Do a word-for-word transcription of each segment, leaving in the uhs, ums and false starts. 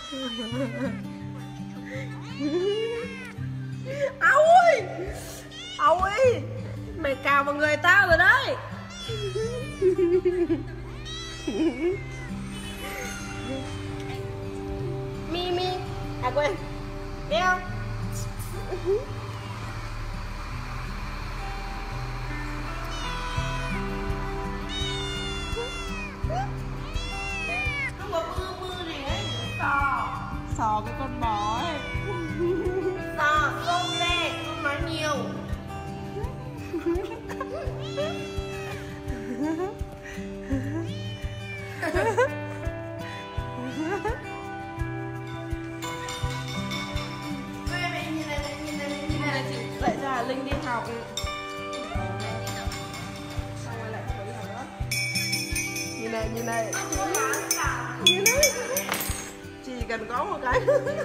Áo ơi, áo ơi, mày cào vào người tao rồi đấy. Mi mi, à quên, đeo. Không có mưa mưa này ấy, sò Sò cái con bò ấy. sò xôm lên, không nói nhiều. Dạy cho Hà Linh đi học. Xong rồi lại không đi học nữa. Như này, như này. Như này. Chỉ cần có một cái.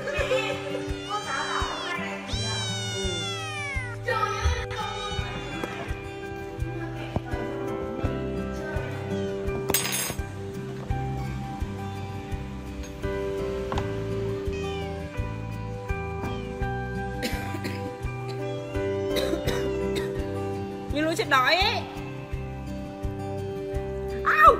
Như lũ chết đói ấy. Au.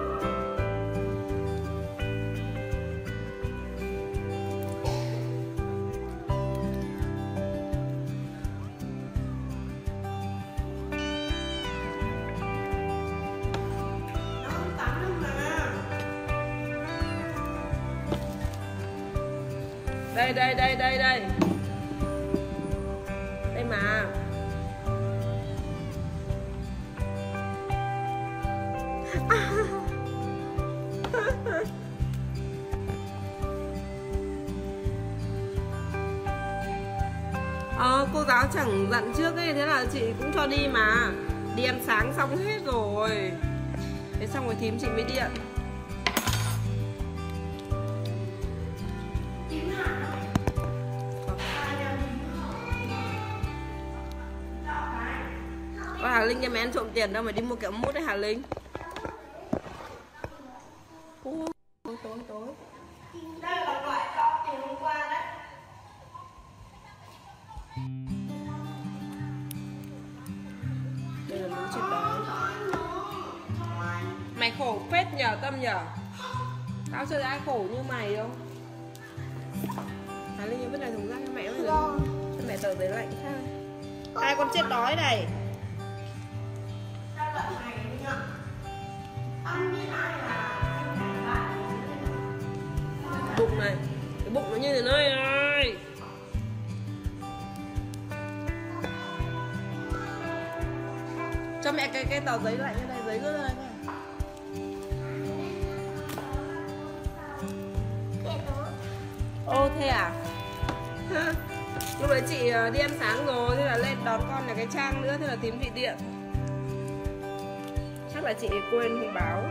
Đây đây đây đây đây. Đây mà. Ờ, cô giáo chẳng dặn trước ấy, thế là chị cũng cho đi mà. Đi ăn sáng xong hết rồi. Thế xong rồi thím chị mới điện. Có Hà Linh cho mày ăn trộm tiền đâu, mày đi mua kẹo mút đấy Hà Linh. Ôi, tối tối tối. Đây là loại to tiền hôm qua đấy. Đây là lũ chết đói. Mày khổ phết nhờ Tâm nhờ. Tao chưa thấy ai khổ như mày đâu. Hà Linh nhớ vứt này thùng rác cho mẹ rồi. Cho mẹ tờ giấy lạnh sao. Hai con chết đói này. Bụng này, cái bụng nó như thế này này. Cho mẹ cái cái tờ giấy lạnh như này, giấy cứ này. Ô thế à? Lúc đấy chị đi ăn sáng rồi, thế là lên đón con là cái Trang nữa, thế là tím chị điện. Chắc là chị quên thông báo.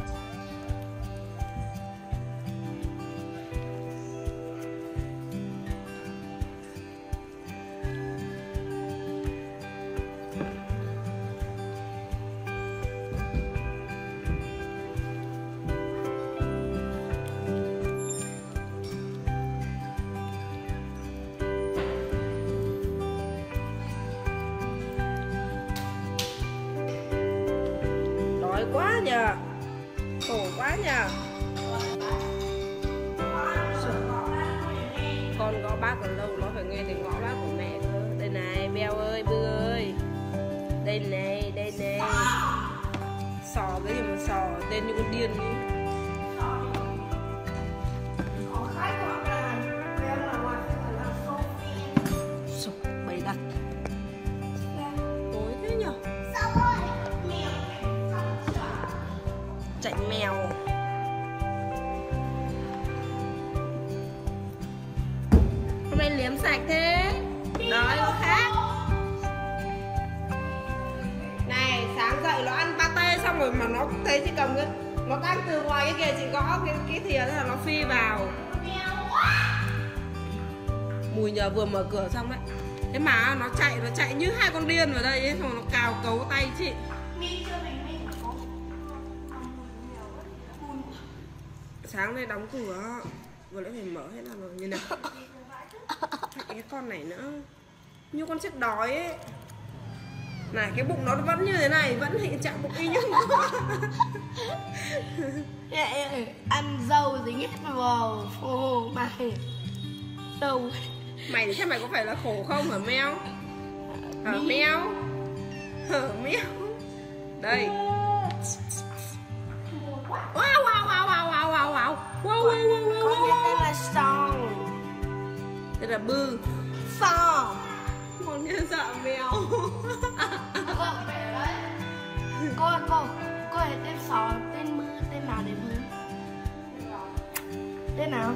Quá nhờ, khổ quá nhờ. Con gõ bác còn lâu, nó phải nghe tiếng gõ bác của mẹ cơ. Đây này, Beo ơi, Bư ơi. Đây này, đây này. Sò cái gì mà sò, tên như con điên ấy. Sụp, bày đặt. Tối thế nhở. Chạy mèo. Hôm nay liếm sạch thế. Đói có khác. Này, sáng dậy nó ăn pate xong rồi mà nó cũng thấy chị cầm cái, nó đang từ ngoài cái kia chị gõ cái cái thìa thế là nó phi vào. Mùi nhờ vừa mở cửa xong đấy. Thế mà nó chạy, nó chạy như hai con điên vào đây ấy, xong rồi nó cào cấu tay chị. Sáng nay đóng cửa. vừa nãy phải mở hết ra rồi, nhìn nào. Cái con này nữa, như con chết đói ấy. Này cái bụng nó vẫn như thế này, vẫn hiện trạng bụng y như ăn dâu dính hết vào phô mày. Dâu. Mày thì chắc mày có phải là khổ không hả meo? Hả meo? Hả meo? Đây. Wow wow wow wow wow wow wow. Wow wow wow wow. Con này tên là Song. Tên là Bư. Song. Con như sợ mèo. Cô cô cô ấy tên Sò, tên Mư, tên nào để Mư? Tên nào?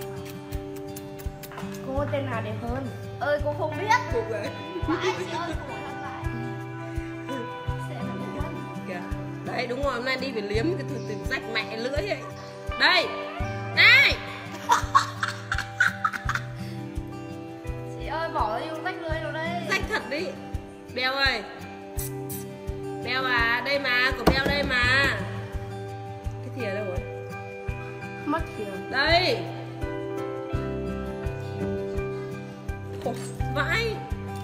Cô có tên nào đẹp hơn? Ơi cô không biết. Cục đấy. Vãi chị ơi, cô thật lại. Sẽ là đẹp hơn. Kìa. Đấy đúng rồi, hôm nay đi phải liếm cái thử tìm rách mẹ lưỡi ấy. Đây. Này. Chị ơi bỏ đi rách lưỡi đâu đây. Rách thật đi. Beo ơi. Beo à, đây mà, của Beo đây mà. Cái thìa đâu rồi? Mất thìa. Đây. Khổ vãi.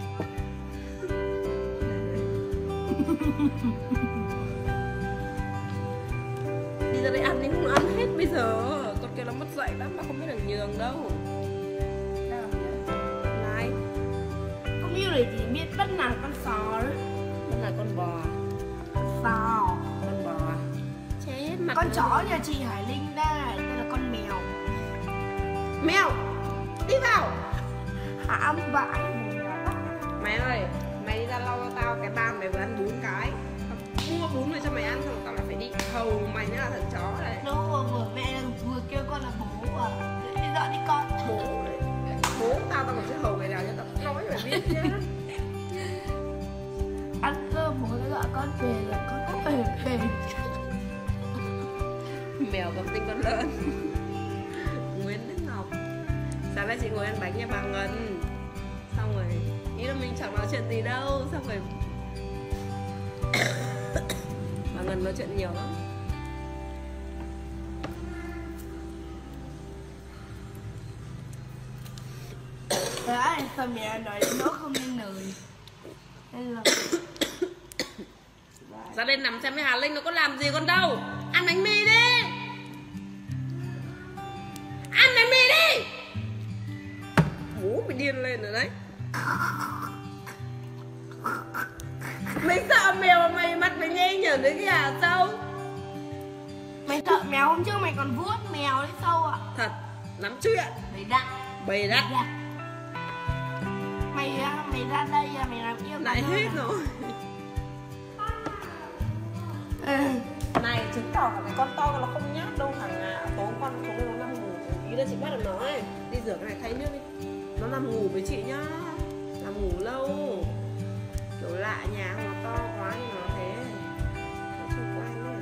Đi ra đây ăn nhưng không ăn hết bây giờ. Con kia nó mất dạy lắm mà không biết là nhường đâu. Này. Con yêu này chỉ biết bắt là con sò đấy. Bắt là con bò. Sò. Con bò à? Chết mặt. Con chó nhà chị Hải Linh đây, đây là con mèo. Mèo. Đi vào. Hãm vãi. Mày ơi, mày đi ra lau cho tao cái bàn mày vừa ăn bún cái. Mua bún về cho mày ăn xong tao lại phải đi hầu mày nữa là thằng chó này. Đâu vừa vừa mẹ vừa kêu con là bố à. Đi dọn đi con. Bố này. Bố tao tao còn sẽ hầu mày nào cho tao nói mày biết nhá. Ăn cơm bố đã gọi con về là con cũng về về. Mèo cầm tinh con lợn. Nguyễn Đức Ngọc. Sáng nay chị ngồi ăn bánh nhà bà Ngân. Xong rồi nghĩ là mình chẳng nói chuyện gì đâu. Xong rồi bà Ngân nói chuyện nhiều lắm. Đấy, sao mẹ nói nó không nên lời. Nên là ra đây nằm xem với Hà Linh nó có làm gì con đâu. Ăn bánh mì đi. Ăn bánh mì đi. Bố mày điên lên rồi đấy. Mày sợ mèo mà mày mặt mày nhây nhởn đấy kìa sao? mày sợ mèo hôm trước mày còn vuốt mèo đấy sâu ạ. Thật, lắm chuyện. Mày đặt. Bày đặt. Mày mày ra đây mày làm yêu Lại hết rồi. Ừ. Này chứng tỏ là cái con to nó không nhát đâu thằng à. Tối con xuống nó nằm ngủ. Ý là chị bắt được nó ấy. Đi rửa cái này thay nước đi. Nó nằm ngủ với chị nhá. Nằm ngủ lâu. Kiểu lạ nhà nó to quá nhưng nó thế. Nó chưa quen ấy.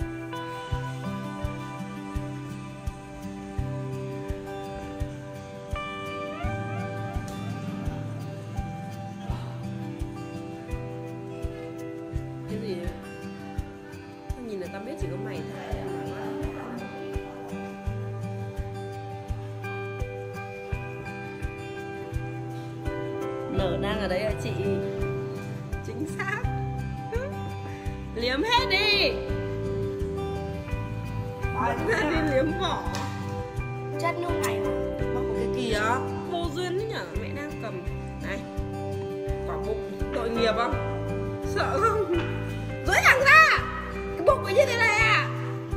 Cái gì ấy? Tao nhìn là tao biết chỉ có mày thôi. Nở đang ở đấy à chị. Chính xác. Liếm hết đi. Vẫn ra đi liếm vỏ. Chất lúc này mà. Cái kìa vô duyên đấy nhở. Mẹ đang cầm. Này. Quả bụng tội nghiệp không? Sợ không? Rưỡi thẳng ra. Cái bụng nó như thế này à?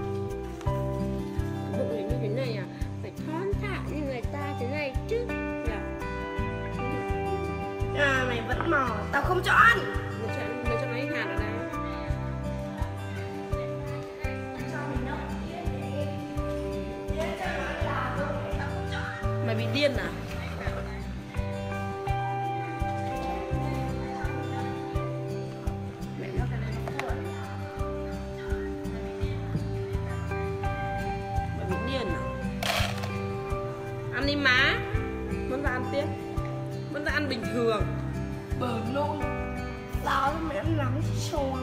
Cái bụng này như thế này à? Phải thon thả như người ta thế này chứ. À mày vẫn mò, tao không cho ăn. Nó cho, nó cho nó ít hạt ở đây. Mày bị điên à? Mẹ nó cái này mày bị điên à? Ăn đi má. Vẫn ra ăn tiếp. Vẫn ra ăn bình thường. Bờ nôn. Tao mày ăn lắm chứ xôi.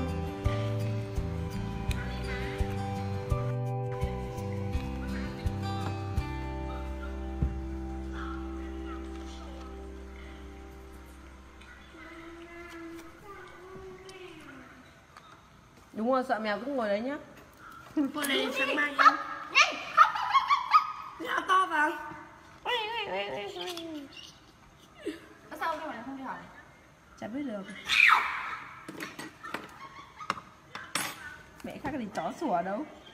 Đúng rồi, sợ mèo cứ ngồi đấy nhá. Con này sáng mai nha. Nhào to vào. Sao cái mày không đi hỏi? Chả biết được. Mẹ khác gì chó sủa đâu.